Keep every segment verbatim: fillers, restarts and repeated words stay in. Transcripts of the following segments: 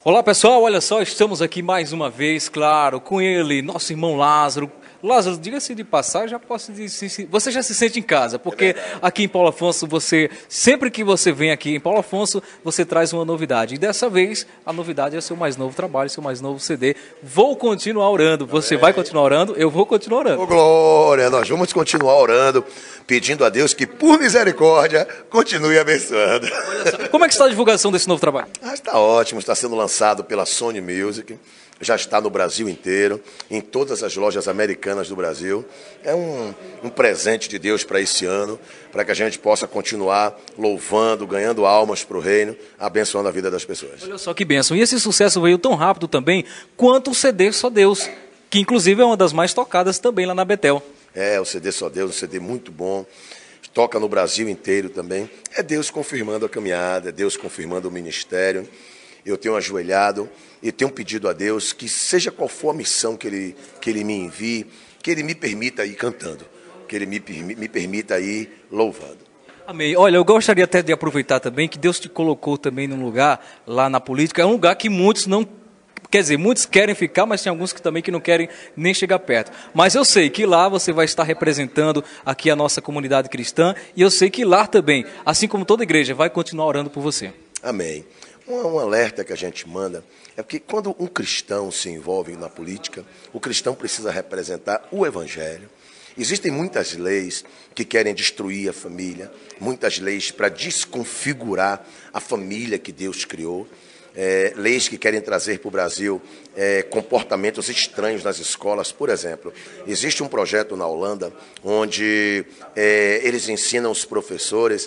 Olá pessoal, olha só, estamos aqui mais uma vez, claro, com ele, nosso irmão Lázaro. Lázaro, diga-se de passagem, já posso dizer, você já se sente em casa, porque é aqui em Paulo Afonso, você, sempre que você vem aqui em Paulo Afonso, você traz uma novidade. E dessa vez, a novidade é seu mais novo trabalho, seu mais novo C D. Vou continuar orando. Você vai continuar orando? Eu vou continuar orando. Ô, glória, nós vamos continuar orando, pedindo a Deus que, por misericórdia, continue abençoando. Como é que está a divulgação desse novo trabalho? Ah, está ótimo, está sendo lançado pela Sony Music. Já está no Brasil inteiro, em todas as lojas americanas do Brasil. É um, um presente de Deus para esse ano, para que a gente possa continuar louvando, ganhando almas para o reino, abençoando a vida das pessoas. Olha só que bênção. E esse sucesso veio tão rápido também, quanto o C D Só Deus, que inclusive é uma das mais tocadas também lá na Betel. É, o C D Só Deus, um C D muito bom. Toca no Brasil inteiro também. É Deus confirmando a caminhada, é Deus confirmando o ministério. Eu tenho ajoelhado e tenho pedido a Deus que, seja qual for a missão que Ele, que ele me envie, que Ele me permita ir cantando, que Ele me, me permita ir louvando. Amém. Olha, eu gostaria até de aproveitar também que Deus te colocou também num lugar, lá na política, é um lugar que muitos não... Quer dizer, muitos querem ficar, mas tem alguns que também que não querem nem chegar perto. Mas eu sei que lá você vai estar representando aqui a nossa comunidade cristã, e eu sei que lá também, assim como toda igreja, vai continuar orando por você. Amém. Um, um alerta que a gente manda é porque quando um cristão se envolve na política, o cristão precisa representar o evangelho. Existem muitas leis que querem destruir a família, muitas leis para desconfigurar a família que Deus criou. É, leis que querem trazer para o Brasil é, comportamentos estranhos nas escolas. Por exemplo, existe um projeto na Holanda onde é, eles ensinam os professores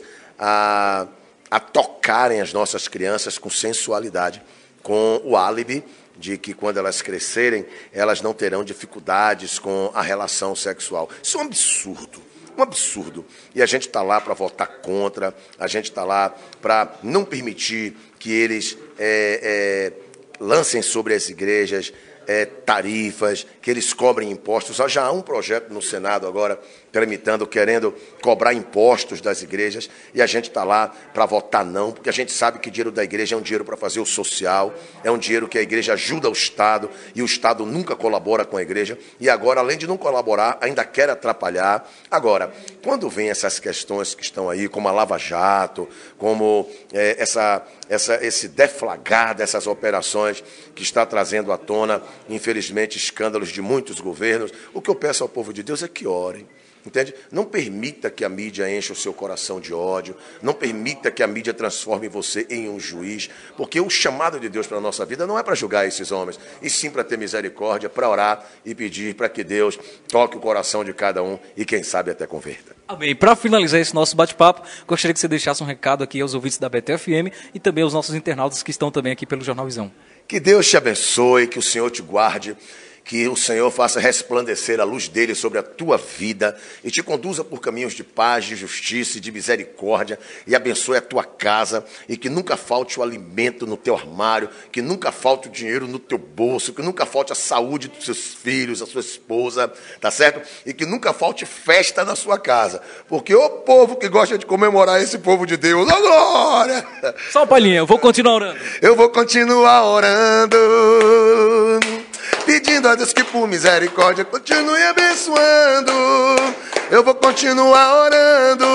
a, a tocarem as nossas crianças com sensualidade, com o álibi de que quando elas crescerem, elas não terão dificuldades com a relação sexual. Isso é um absurdo. Um absurdo. E a gente está lá para votar contra, a gente está lá para não permitir que eles é, é, lancem sobre as igrejas é, tarifas, que eles cobrem impostos. Já há um projeto no Senado agora, tramitando, querendo cobrar impostos das igrejas, e a gente está lá para votar não, porque a gente sabe que dinheiro da igreja é um dinheiro para fazer o social, é um dinheiro que a igreja ajuda o Estado, e o Estado nunca colabora com a igreja, e agora, além de não colaborar, ainda quer atrapalhar. Agora, quando vem essas questões que estão aí, como a Lava Jato, como é, essa, essa, esse deflagrar dessas operações que está trazendo à tona, infelizmente, escândalos de muitos governos, o que eu peço ao povo de Deus é que orem. Entende? Não permita que a mídia encha o seu coração de ódio, não permita que a mídia transforme você em um juiz, porque o chamado de Deus para a nossa vida não é para julgar esses homens, e sim para ter misericórdia, para orar e pedir para que Deus toque o coração de cada um e, quem sabe, até converta. Amém. Para finalizar esse nosso bate-papo, gostaria que você deixasse um recado aqui aos ouvintes da Betel F M e também aos nossos internautas que estão também aqui pelo Jornal Visão. Que Deus te abençoe, que o Senhor te guarde, que o Senhor faça resplandecer a luz dele sobre a tua vida e te conduza por caminhos de paz, de justiça e de misericórdia, e abençoe a tua casa, e que nunca falte o alimento no teu armário, que nunca falte o dinheiro no teu bolso, que nunca falte a saúde dos seus filhos, a sua esposa, tá certo? E que nunca falte festa na sua casa, porque o povo que gosta de comemorar esse povo de Deus, ô glória! Só uma palhinha, eu vou continuar orando. Eu vou continuar orando, pedindo a Deus que por misericórdia continue abençoando. Eu vou continuar orando,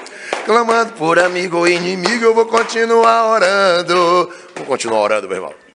clamando por amigo ou inimigo. Eu vou continuar orando. Vou continuar orando, meu irmão.